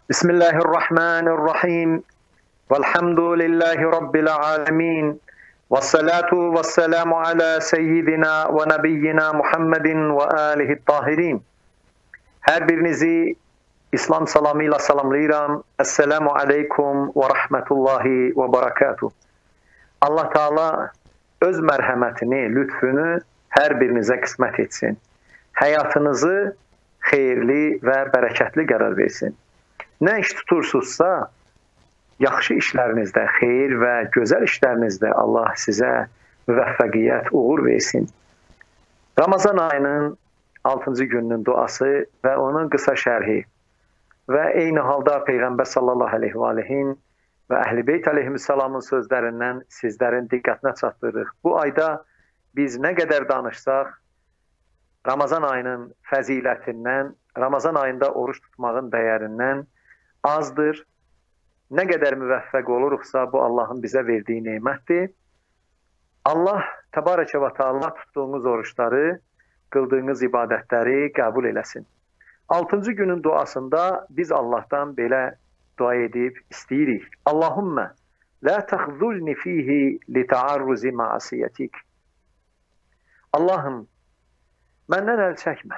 Bismillahirrahmanirrahim. Velhamdülillahi Rabbil alemin. Vessalatu vesselamu ala seyyidina ve nebiyyina Muhammedin ve alihi tahirin. Hər birinizi İslam salamıyla salamlayıram. Esselamu aleykum ve rahmetullahi ve barakatuh. Allah Teala öz mərhəmətini, lütfünü hər birinizə qismət etsin. Həyatınızı xeyirli və bərəkətli qərar versin. Nə iş tutursunuzsa, yaxşı işlərinizdə, xeyir və gözəl işlərinizdə Allah sizə müvəffəqiyyət, uğur versin. Ramazan ayının 6-cı gününün duası və onun qısa şərhi və eyni halda Peyğəmbər sallallahu aleyhi və aleyhin və Əhl-i Beyt aleyhissalamın sözlərindən sizlərin diqqətinə çatdırırıq. Bu ayda biz nə qədər danışsaq, Ramazan ayının fəzilətindən, Ramazan ayında oruç tutmağın dəyərindən azdır. Nə qədər müvəffəq oluruqsa, bu Allahın bizə verdiyi nemətdir. Allah təbarəkə və təala tutduğunuz oruçları, qıldığınız ibadətləri qəbul eləsin. 6-cı günün duasında biz Allahdan belə dua edib istəyirik. Allahümmə, la təxzulni fihi li ta'arruzi ma'asiyyətik. Allahım, məndən əl çəkmə.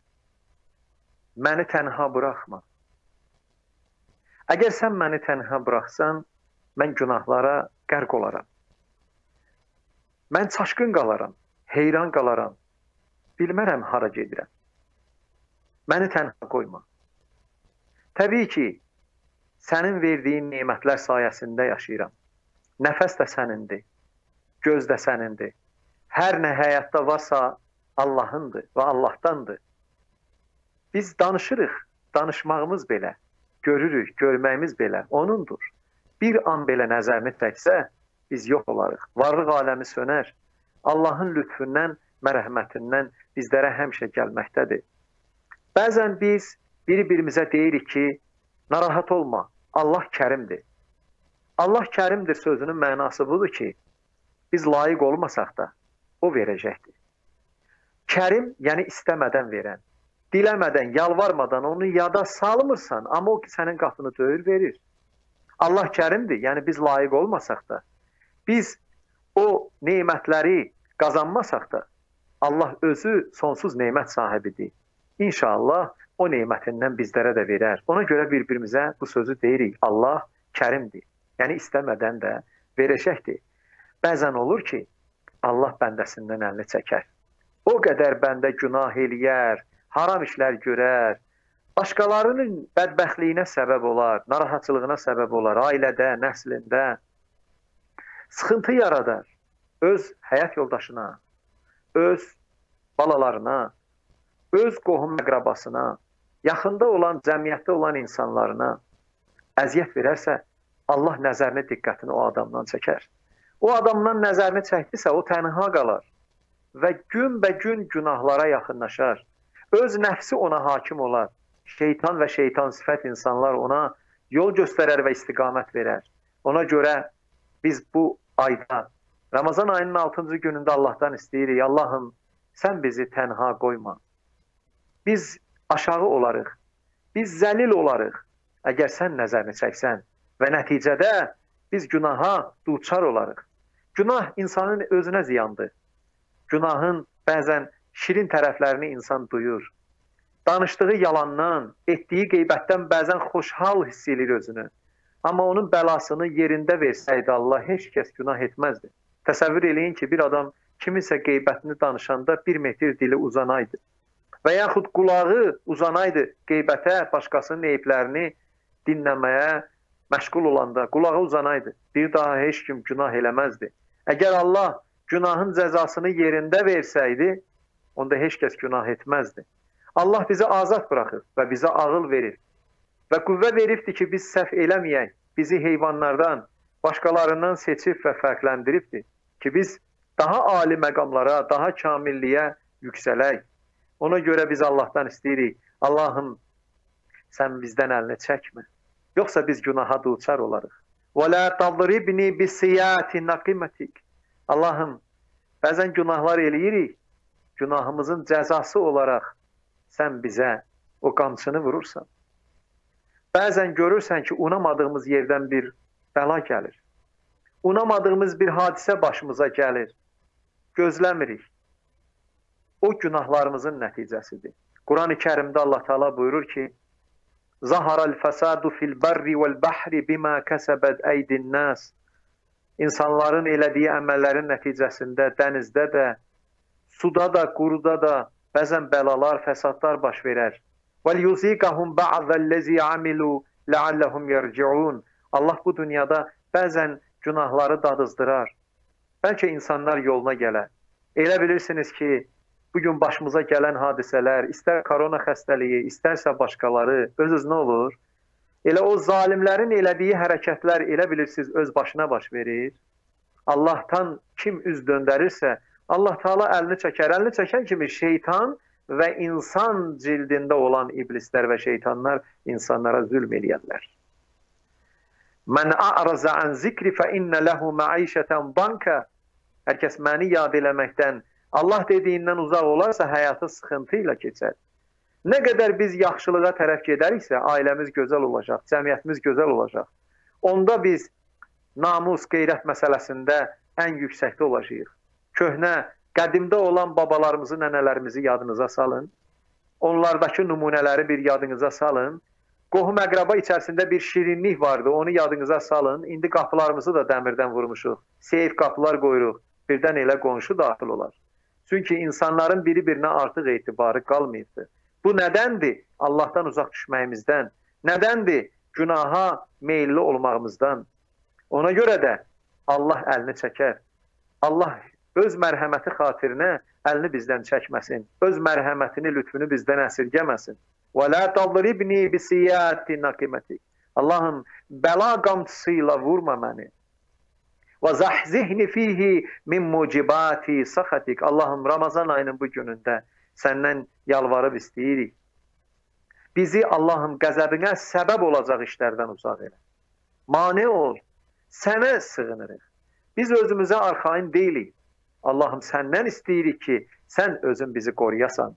Məni tənha buraxma. Əgər sən məni tənha buraxsan, mən günahlara qərq olaram. Mən çaşqın qalaram, heyran qalaram. Bilmərəm hara gedirəm. Məni tənha qoyma. Təbii ki, sənin verdiyin nemətlər sayəsində yaşayıram. Nəfəs də sənindir, göz də sənindir. Hər nə həyatda varsa Allahındır və Allahdandır. Biz danışırıq, danışmağımız belə, görürük, görməyimiz belə O'nundur. Bir an belə nəzərini çəksə, biz yox olarıq. Varlıq aləmi sönər. Allahın lütfündən, mərhəmətindən bizlərə həmişə gəlməkdədir. Bəzən biz bir-birimizə deyirik ki, narahat olma, Allah kərimdir. Allah kərimdir sözünün mənası budur ki, biz layiq olmasaq da O verəcəkdir. Kərim, yəni istəmədən verən. Diləmədən, yalvarmadan onu yada salmırsan, amma o ki sənin qapını döyür, verir. Allah kərimdir, yəni biz layiq olmasaq da, biz o nemətləri qazanmasaq da, Allah özü sonsuz nemət sahibidir. İnşallah o nemətindən bizlərə də verər. Ona görə bir-birimizə bu sözü deyirik. Allah kərimdir, yəni istəmədən də verəcəkdir. Bəzən olur ki, Allah bəndəsindən əlini çəkər. O qədər bəndə günah eləyər, haram işlər görər, başqalarının bədbəxtliyinə səbəb olar, narahatçılığına səbəb olar, ailədə, nəslində, sıxıntı yaradar öz həyat yoldaşına, öz balalarına, öz qohum əqrabasına, yaxında olan, cəmiyyətdə olan insanlarına əziyyət verərsə, Allah nəzərini, diqqətini o adamdan çəkər. O adamdan nəzərini çəkdirsə, o tənha qalar və günbəgün günahlara yaxınlaşar. Öz nəfsi ona hakim olar. Şeytan və şeytan sifət insanlar ona yol göstərər və istiqamət verər. Ona görə biz bu ayda, Ramazan ayının 6-cı günündə Allahdan istəyirik. Allahım, sən bizi tənha qoyma. Biz aşağı olarıq, biz zəlil olarıq. Əgər sən nəzərini çəksən və nəticədə biz günaha duçar olarıq. Günah insanın özünə ziyandır. Günahın bəzən şirin tərəflərini insan duyur. Danışdığı yalandan, etdiyi qeybətdən bəzən xoşhal hiss edir özünü. Amma onun bəlasını yerində versəydi Allah, heç kəs günah etməzdi. Təsəvvür eləyin ki, bir adam kiminsə qeybətini danışanda 1 metr dili uzanaydı. Və yaxud qulağı uzanaydı qeybətə, başqasının eyiblərini dinləməyə məşğul olanda, qulağı uzanaydı. Bir daha heç kim günah eləməzdi. Əgər Allah günahın cəzasını yerində versəydi, onda heç kəs günah etməzdi. Allah bizi azad buraxır və bizə ağıl verir. Və qüvvə veribdir ki, biz səhv eləməyək. Bizi heyvanlardan, başqalarından seçib və fərqləndiribdir. Ki, biz daha ali məqamlara, daha kamilliyə yüksələk. Ona görə biz Allahdan istəyirik. Allahım, sən bizdən əlini çəkmə. Yoxsa biz günaha duçar olarıq. وَلَا تَضْرِبْنِي بِسِيَاتِ نَقِمَتِكَ Allahım, bəzən günahlar eləyirik. Günahımızın cəzası olaraq sən bizə o qamçını vurursan. Bəzən görürsən ki, unamadığımız yerdən bir bəla gəlir. Unamadığımız bir hadisə başımıza gəlir. Gözləmirik. O günahlarımızın nəticəsidir. Quran-ı Kərimdə Allah Teala buyurur ki, Zaharal fəsadu fil barri vel bahri bima kəsəbəd əydin nas. İnsanların elədiyi əməllərin nəticəsində dənizdə də, suda da, quruda da bəzən bəlalar, fəsadlar baş verər. Vel yuziqahum ba'dəllezi amilu leallahum yerciun. Allah bu dünyada bəzən günahları dadızdırar. Bəlkə insanlar yoluna gələr. Elə bilirsiniz ki, bugün başımıza gələn hadisələr, istər korona xəstəliyi, istərsə başqaları, öz nə olur? Elə o zalimlərin elədiyi hərəkətlər, elə bilirsiniz, öz başına baş verir. Allah'tan kim üz döndərirsə, Allah Teala əlini çəkər. Əlini çəkən kimi şeytan və insan cildində olan iblislər və şeytanlar insanlara zülm eləyərlər. Mən a'raza an zikri fe inne lehu ma'işeten banka. Hər kəs məni yad eləməkdən, Allah dediyindən uzaq olarsa həyatı sıxıntı ilə keçər. Nə qədər biz yaxşılığa tərəf gedəriksə, ailəmiz gözəl olacaq, cəmiyyətimiz gözəl olacaq. Onda biz namus, qeyrət məsələsində ən yüksəkdə olacağıq. Köhnə, qədimdə olan babalarımızı, nənələrimizi yadınıza salın. Onlardakı nümunələri bir yadınıza salın. Qohum əqraba içərisində bir şirinlik vardı, onu yadınıza salın. İndi qapılarımızı da dəmirdən vurmuşuq. Seyf qapılar qoyuruq, birdən elə qonşu daxil olar. Çünki insanların biri-birinə artıq etibarı qalmayıbdır. Bu nədəndir? Allahdan uzaq düşməyimizdən. Nədəndir? Günaha meyilli olmağımızdan. Ona görə də Allah əlini çəkər. Allah öz mərhəməti xatirinə əlini bizdən çəkməsin. Öz mərhəmətini, lütfünü bizdən əsirgəməsin. وَلَا تَضْرِبْنِي بِسِيَّاتِ نَقِمَتِكَ. Allahım, bəla qamçısıyla vurma məni. وَزَحْزِهْنِ فِيهِ مِنْ مُوجِبَاتِ سَخَتِكَ. Allahım, Ramazan ayının bu günündə səndən yalvarıb istəyirik. Bizi Allahım qəzəbinə səbəb olacaq işlərdən uzaq elə. Mane ol, sənə sığınırıq. Biz özümüzə arxain deyilik. Allahım, səndən istəyirik ki, sən özün bizi qoruyasan.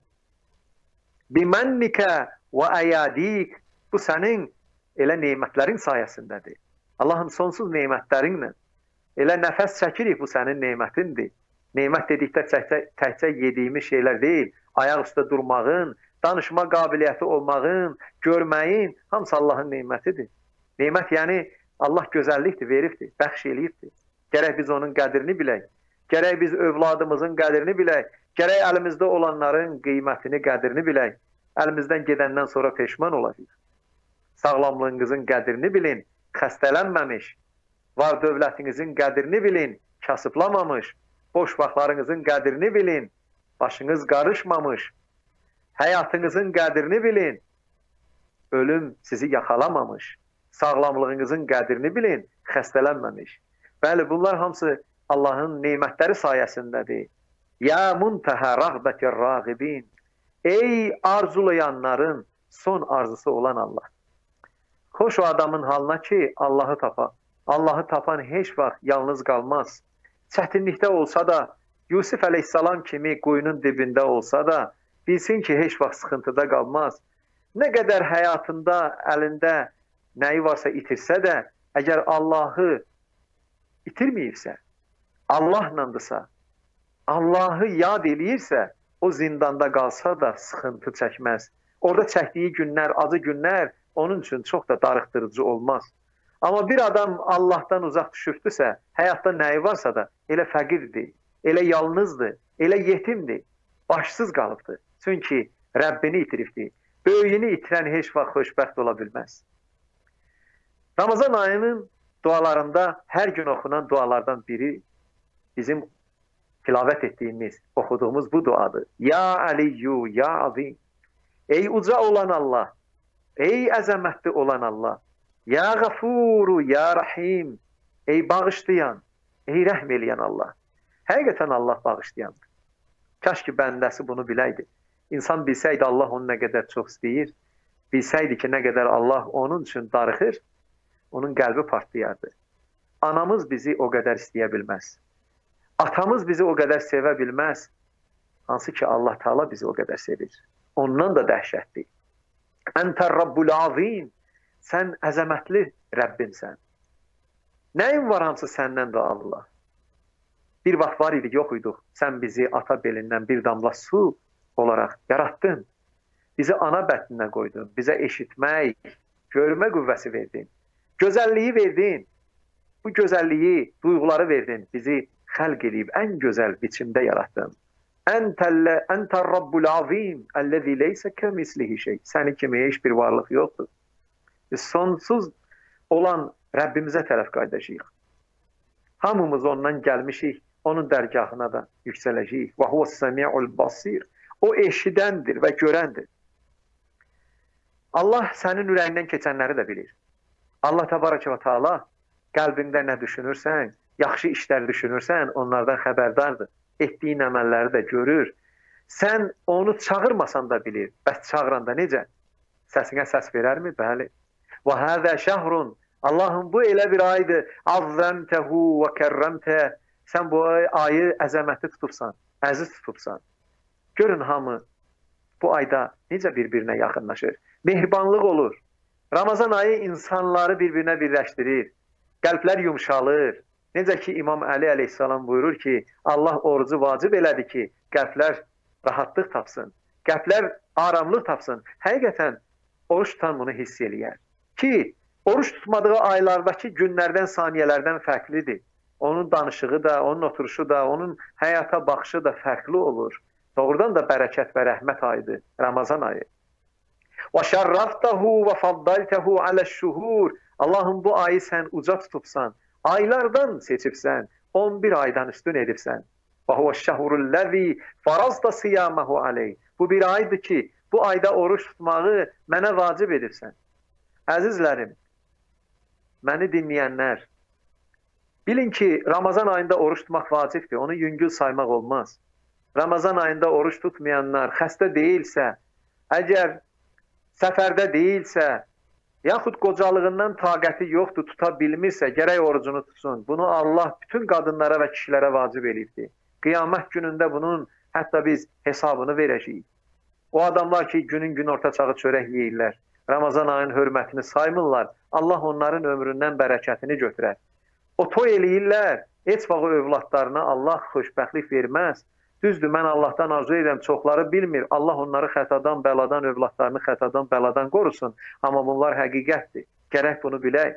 Bimənnəkə və əyadik. Bu sənin elə neymətlərin sayəsindədir. Allahım, sonsuz neymətlərinlə. Elə nəfəs çəkirik, bu sənin neymətindir. Neymət dedikdə təkcə yediyimiz şeylər deyil. Ayaq üstə durmağın, danışma qabiliyyəti olmağın, görməyin, hamısı Allahın neymətidir. Neymət yəni Allah gözəllikdir, veribdir, bəxş eləyibdir. Gərək biz onun qədrini bilək. Gərək biz övladımızın qədrini bilək. Gərək əlimizdə olanların qiymətini, qədrini bilək. Əlimizdən gedəndən sonra peşman olacaq. Sağlamlığınızın qədrini bilin, xəstələnməmiş. Var dövlətinizin qədrini bilin, kasıblamamış. Boş vaxtlarınızın qədrini bilin, başınız qarışmamış. Həyatınızın qədrini bilin, ölüm sizi yaxalamamış. Sağlamlığınızın qədrini bilin, xəstələnməmiş. Bəli, bunlar hamısı Allahın neymətləri sayəsindədir. Ya muntəhə rəğbətir rəğibin. Ey arzulayanların son arzusu olan Allah. Xoş o adamın halına ki, Allahı tapa. Allahı tapan heç vaxt yalnız qalmaz. Çətinlikdə olsa da, Yusuf əleyhissalam kimi quyunun dibində olsa da, bilsin ki, heç vaxt sıxıntıda qalmaz. Nə qədər həyatında, əlində nəyi varsa itirsə də, əgər Allahı itirməyibsə, Allahlandırsa, Allahı yad eləyirsə, o zindanda qalsa da sıxıntı çəkməz. Orada çəkdiyi günlər, acı günlər onun üçün çox da darıxdırıcı olmaz. Amma bir adam Allahdan uzaq düşübdüsə, həyatda nəyi varsa da elə fəqirdir, elə yalnızdır, elə yetimdir, başsız qalıbdır. Çünki Rəbbini itiribdir. Böyüyünü itirən heç vaxt xoşbəxt ola bilməz. Ramazan ayının dualarında hər gün oxunan dualardan biri bizim tilavət etdiyimiz, oxuduğumuz bu duadır. Ya Aliyyü, Ya Azim. Ey uca olan Allah, ey əzəmətli olan Allah. Ya Gafuru, Ya Rahim. Ey bağışlayan, ey rəhm eləyən Allah. Həqiqətən Allah bağışlayandır. Kaş ki bəndəsi bunu biləydi. İnsan bilsəydi Allah onu nə qədər çox istəyir, bilsəydi ki, nə qədər Allah onun üçün darıxır, onun qəlbi partlayardı. Anamız bizi o qədər istəyə bilməz. Atamız bizi o qədər sevə bilməz. Hansı ki Allah Teala bizi o qədər sevir. Ondan da dəhşətli. Əntər Rabbul Azim. sən əzəmətli Rəbbimsən. Nəyin var hamısı səndən də Allah. Bir vaxt var idik, yox idik. Sən bizi ata belindən bir damla su olaraq yarattın. Bizi ana bətninə qoydun. Bizə eşitmək, görmə qüvvəsi verdin. Gözəlliyi verdin. Bu gözəlliyi, duyğuları verdin. Bizi xəlq edib ən gözəl biçimdə yarattın. Entər Rabbul azim, əlləzi leysə kəmislihi şey. Səni kimi heç bir varlıq yoxdur. Biz sonsuz olan Rəbbimizə tərəf qayıdacağıq. Hamımız ondan gəlmişik, onun dərgahına da yüksələcəyik. Və huvəs-səmi'ul basir. O eşidəndir və görəndir. Allah sənin ürəyindən keçənləri də bilir. Allah təbarəkə və teala qəlbində nə düşünürsən, yaxşı işlər düşünürsən, onlardan xəbərdardır. Etdiyin əməlləri də görür. Sən onu çağırmasan da bilir. Bəs çağıranda necə? Səsinə səs verərmi? Bəli. Və həzə şəhrun. Allahım, bu elə bir aydır. Azzəmtəhu və kərrəmtə. Sən bu ayı əzəmətli tutubsan, əziz tutubsan. Görün hamı bu ayda necə bir-birinə yaxınlaşır. Mehribanlıq olur. Ramazan ayı insanları bir-birinə birləşdirir. Qəlblər yumşalır. Necə ki İmam Əli əleyhissalam buyurur ki, Allah orucu vacib elədi ki, qəlblər rahatlıq tapsın. Qəlblər aramlıq tapsın. Həqiqətən oruç tutan bunu hiss eləyər. Ki, oruç tutmadığı aylardakı günlərdən, saniyələrdən fərqlidir. Onun danışığı da, onun oturuşu da, onun həyata baxışı da fərqli olur. Doğrudan da bərəkət və rəhmət ayıdır Ramazan ayı. Və şərraftahu və faddaltahu aləş-şuhur. Allahım, bu ayı sən uca tutubsan, aylardan seçibsən, 11 aydan üstün edibsən. Və huvəş-şəhrullezî farazta siyamahu aleyh. Bu bir aydır ki, bu ayda oruç tutmağı mənə vacib edibsən. Əzizlərim, məni dinləyənlər, bilin ki, Ramazan ayında oruç tutmaq vacibdir, onu yüngül saymaq olmaz. Ramazan ayında oruç tutmayanlar xəstə deyilsə, əgər səfərdə deyilsə, yaxud qocalığından taqəti yoxdur, tuta bilmirsə, gərək orucunu tutsun. Bunu Allah bütün qadınlara və kişilərə vacib edibdir. Qiyamət günündə bunun hətta biz hesabını verəcəyik. O adamlar ki, günün gün orta çağı çörək yeyirlər, Ramazan ayının hörmətini saymırlar, Allah onların ömründən bərəkətini götürər. O toy eləyirlər, heç vaxt övladlarına Allah xoşbəxtlik verməz. Düzdür, mən Allahdan arzu edirəm, çoxları bilmir. Allah onları xətadan, bəladan, övladlarını xətadan, bəladan qorusun. Amma bunlar həqiqətdir. Gərək bunu bilək.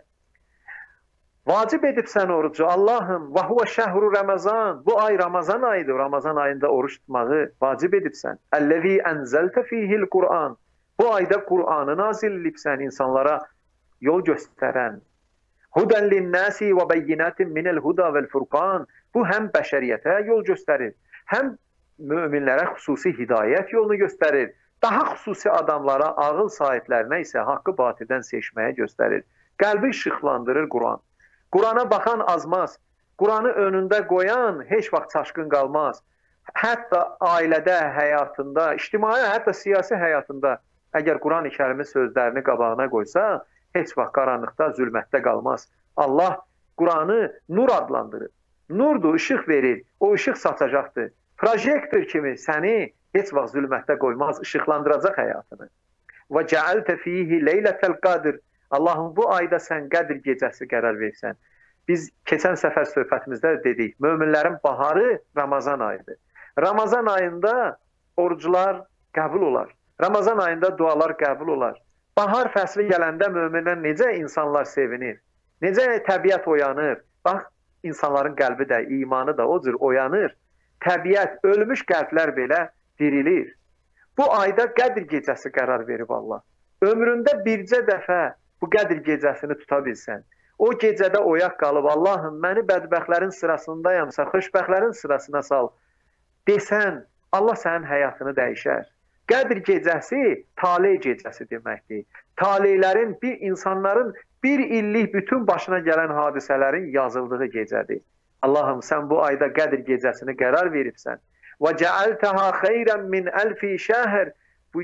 Vacib edibsən orucu. Allahım, və huvə şəhru Ramazan. Bu ay Ramazan ayıdır. Ramazan ayında oruç tutmağı vacib edibsən. Əlləzi ənzəltə fihil Qur'an. Bu ayda Qur'anı nazil edibsən, insanlara yol göstərən. Hudən linnəsi və bəyyinətin minəl huda vəl furqan. Bu həm bəşəriyyətə yol göstərir, həm möminlərə xüsusi hidayət yolunu göstərir. Daha xüsusi adamlara, ağıl sahiblərinə isə haqqı batildən seçməyə göstərir. Qəlbi işıqlandırır Quran. Qurana baxan azmaz. Quranı önündə qoyan heç vaxt çaşqın qalmaz. Hətta ailədə, həyatında, ictimai, hətta siyasi həyatında əgər Quran-ı Kərimin sözlərini qabağına qoysa, heç vaxt qaranlıqda, zülmətdə qalmaz. Allah Quranı nur adlandırır. Nurdur, işıq verir. O işıq saçacaqdır. Projektor kimi səni heç vaxt zülmətdə qoymaz, işıqlandıracaq həyatını. Və cəaltə fihi leylətəl qadr. Allahım, bu ayda sən qədr gecəsi qərar versən. Biz keçən səfər söhbətimizdə dedik, möminlərin baharı Ramazan ayıdır. Ramazan ayında orucular qəbul olar. Ramazan ayında dualar qəbul olar. Bahar fəsli gələndə möminlər necə insanlar sevinir, necə təbiət oyanır. Bax, insanların qəlbi də, imanı da o cür oyanır. Təbiət, ölmüş qəlblər belə dirilir. Bu ayda Qədr gecəsi qərar verib Allah. Ömründə bircə dəfə bu Qədr gecəsini tuta bilsən, o gecədə oyaq qalıb, Allahım, məni bədbəxtlərin sırasındayamsa, xoşbəxtlərin sırasına sal, desən, Allah sənin həyatını dəyişər. Qədr gecəsi taley gecəsi deməkdir. Taleylərin, insanların bir illik bütün başına gələn hadisələrin yazıldığı gecədir. Allahım, sən bu ayda Qədr gecəsini qərar veribsən. Və cəaltəha xeyrən min əlfi şəhr. Bu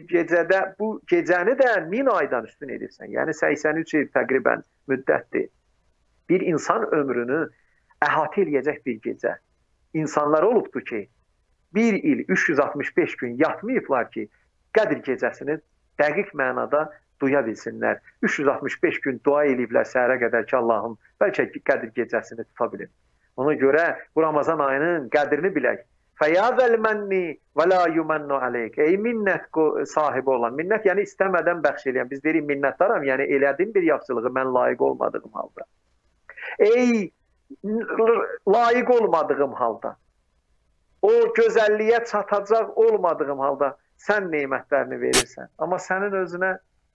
gecəni də 1000 aydan üstün edirsən. Yəni 83 il təqribən müddətdir. Bir insan ömrünü əhatə eləyəcək bir gecə. İnsanlar olubdur ki, bir il 365 gün yatmayıblar ki, Qədr gecəsini dəqiq mənada duya bilsinlər. 365 gün dua eləyiblər səhərə qədər ki, Allahım, bəlkə Qədir gecəsini tuta bilim. Ona görə bu Ramazan ayının qədrini bilək. Fəyazəl mənni və la yumannu aleyk. Ey minnət sahibi olan. Minnət yəni istəmədən bəxş eləyən. Biz deyirik minnətdaram, yəni elədim bir yaxşılığı mən layiq olmadığım halda. Ey layiq olmadığım halda, o gözəlliyə çatacaq olmadığım halda sən neymətlərini verirsən. Amma sənin özünə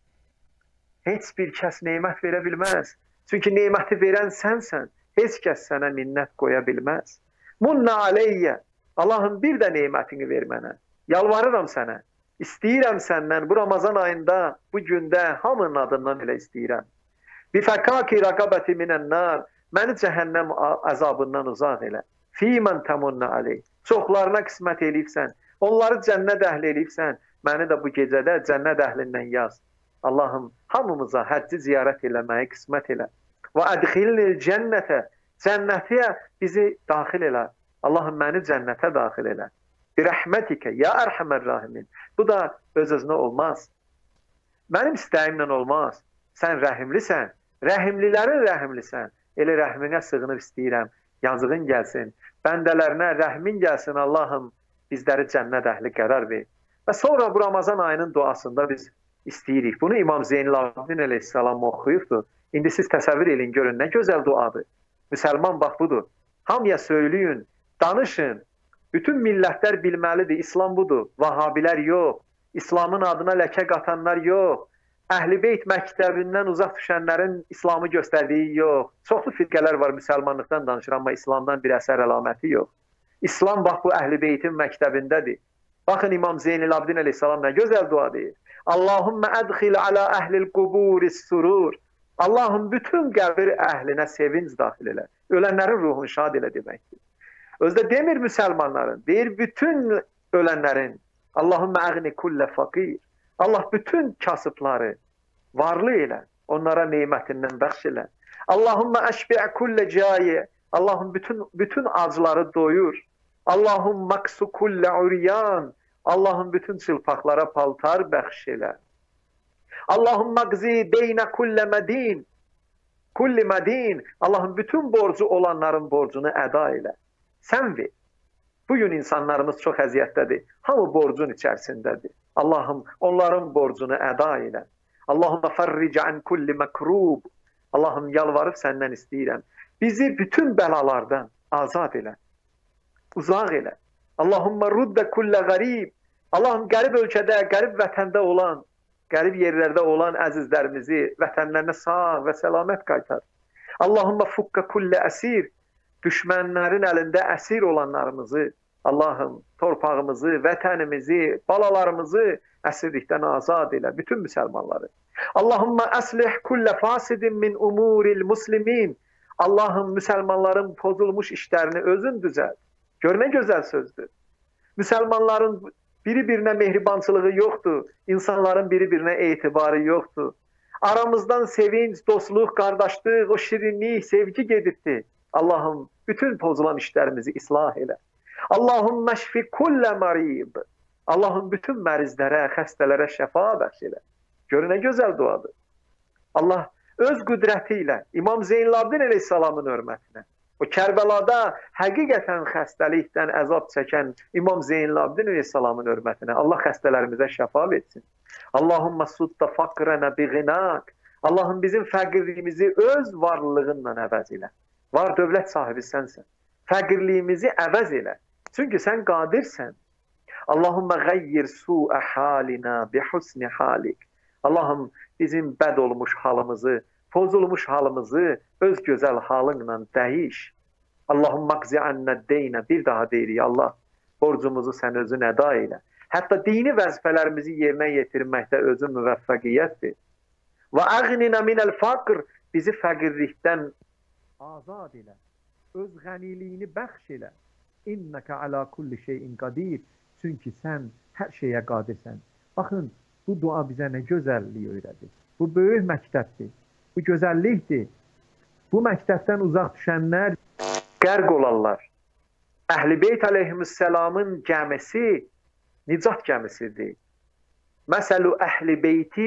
heç bir kəs neymət verə bilməz. Çünki neyməti verən sənsən. Heç kəs sənə minnət qoya bilməz. Munna aleyyə. Allahım bir də neymətini ver mənə. Yalvarıram sənə. İstəyirəm səndən bu Ramazan ayında, bu gündə hamının adından elə istəyirəm. Bifəkaki rəqabəti minən-nar. Məni cəhənnəm əzabından uzaq elə. Fīmən təmunna aleyh. Çoxlarına qismət eləyibsən. Onları cənnət əhli eləyibsən. Məni də bu gecədə cənnət əhlindən yaz. Allahım, hamımıza həcci ziyarət eləməyi qismət elə. Və ədxilnil cənnətə. Cənnətiyə bizi daxil elə. Allahım, məni cənnətə daxil elə. Bir rəhmətikə, ya ərhəmər rahimin. Bu da öz-özünə olmaz. Mənim istəyimlə olmaz. Sən rəhimlisən, rəhimlilərin rəhimlisən. Elə rəhminə sığınıb istəyirəm. Yazığın gəlsin, bəndələrinə rəhmin gəlsin. Allahım, bizləri cənnət əhli qərar ver. Və sonra bu Ramazan ayının duasında biz istəyirik. Bunu İmam Zeynalabdin əleyhissalam oxuyubdur. İndi siz təsəvvür edin, görün, nə gözəl duadır. Müsəlman bax budur. Hamıya söyləyin, danışın. Bütün millətlər bilməlidir, İslam budur. Vahabilər yox, İslamın adına ləkə qatanlar yox, Əhl-i Beyt məktəbindən uzaq düşənlərin İslamı göstərdiyi yox. Çoxlu firqələr var, müsəlmanlıqdan danışır, amma İslamdan bir əsər əlaməti yox. İslam bax bu Əhl-i Beytin məktəbindədir. Baxın İmam Zeynalabdin əleyhissalam nə gözəl dua deyir. Allahümmə ədxil alə əhlil quburis surur. Allahım bütün qəbir əhlinə sevinc daxil elə. Ölənlərin ruhunu şad elə deməkdir. Özdə demir müsəlmanların, deyir bütün ölənlərin. Allahümmə əğni kullə faqir. Allah bütün kasıbları varlı elə, onlara neymətindən bəxş elə. Allahümmə əşbiə kullə cayə. Allahım bütün acıları doyur. Allahum maksu kullə uriyan. Allahım bütün çılpaqlara paltar bəxş elə. Allahum maqzi deynə kullə mədin. Kulli mədin. Allahım bütün borcu olanların borcunu əda elə. Sən ver. Bugün insanlarımız çox əziyyətdədir. Hamı borcun içərisindədir. Allahım onların borcunu əda elə. Allahumma farric an kulli makrub. Allahım yalvarıb səndən istəyirəm. Bizi bütün bəlalardan azad elə. Uzaq elə. Allahumma rudda kullə qarib. Allahım qərib ölkədə, qərib vətəndə olan, qərib yerlərdə olan əzizlərimizi vətənlərinə sağ və səlamət qaytar. Allahumma fukka kullə əsir. Düşmənlərin əlində əsir olanlarımızı, Allahım torpağımızı, vətənimizi, balalarımızı əsirlikdən azad elə, bütün müsəlmanları. Allahumma əslih kullə fasidin min umuril muslimin. Allahım müsəlmanların pozulmuş işlərini özün düzəlt. Gör nə gözəl sözdür. Müsəlmanların biri-birinə mehribançılığı yoxdur, insanların biri-birinə etibarı yoxdur. Aramızdan sevinç, dostluq, qardaşlıq, o şirinlik, sevgi gedibdir. Allahım bütün pozulan işlərimizi islah elə. Allahum məşfi kullə marib. Allahım bütün mərizlərə, xəstələrə şəfa bəxş elə. Görün nə gözəl duadır. Allah öz qüdrəti ilə İmam Zeynalabdin əleyhissalamın hörmətinə, o Kərbəlada həqiqətən xəstəlikdən əzab çəkən İmam Zeynalabdin əleyhissalamın hörmətinə Allah xəstələrimizə şəfa versin. Allahumma sudda faqrana bi ghinak. Allahım bizim fəqirliyimizi öz varlığınla əvəz elə. Var dövlət sahibi sənsən. Fəqirliyimizi əvəz elə. Çünki sən qadirsən. Allahümmə qəyyir su'ə halina bi husni halik. Allahım bizim bəd olmuş halımızı, pozulmuş halımızı öz gözəl halınla dəyiş. Allahümmə qzi annə deynə. Bir daha deyirik Allah, borcumuzu sən özün əda elə. Hətta dini vəzifələrimizi yerinə yetirməkdə özün müvəffəqiyyətdir. Və əğninə minəl faqr. Bizi fəqirlikdən azad elə. Öz qəniliyini bəxş elə. İnnəkə alə kulli şeyin qadir. Çünki sən hər şeyə qadirsən. Baxın, bu dua bizə nə gözəlliyi öyrədir. Bu böyük məktəbdir. Bu gözəllikdir. Bu məktəbdən uzaq düşənlər qərq olarlar. Əhl-i Beyt əleyhissalamın gəmisi nicat gəmisidir. Məsəlu əhli beyti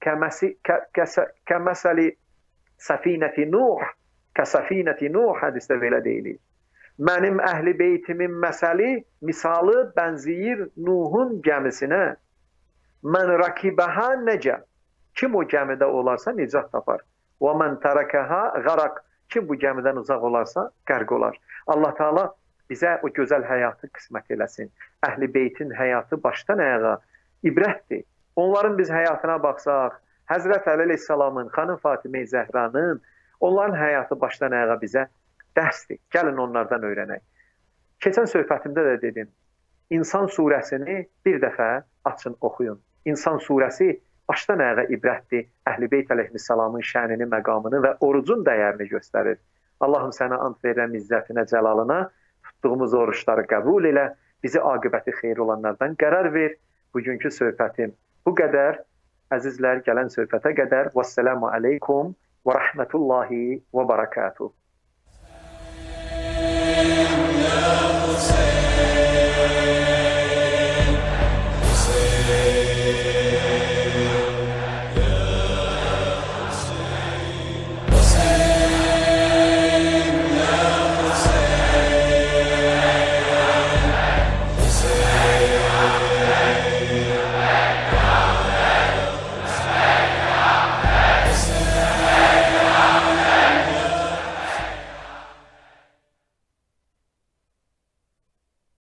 kəməsəli səfinəti Nuh, kəsəfinəti Nuh hədisdə belə deyilir. Mənim əhli beytimin misalı bənziyir Nuhun gəmisinə. Mən rakibəhə necə? Kim o gəmidə olarsa nicat tapar. Və mən tərəkəhə qaraq. Kim bu gəmidən uzaq olarsa qərq olar. Allah Teala bizə o gözəl həyatı qismət eləsin. Əhli beytin həyatı başdan ayağa ibrətdir. Onların biz həyatına baxsaq, Həzrət Əli əleyhissalamın, xanım Fatimə Zəhranın, onların həyatı başdan ayağa bizə dərsdir. Gəlin onlardan öyrənək. Keçən söhbətimdə də dedim, İnsan surəsini bir dəfə açın, oxuyun. İnsan surəsi başdan ayağa ibrətdir. Əhl-i Beyt əleyhissalamın şənini, məqamını və orucun dəyərini göstərir. Allahım sənə ant verirəm izzətinə, cəlalına, tutduğumuz oruçları qəbul elə, bizi aqibəti xeyir olanlardan qərar ver. Bugünkü söhbətim bu qədər. Əzizlər, gələn söhbətə qədər. Vəssalamu aleykum və rəhmətullahi və barakatuhu.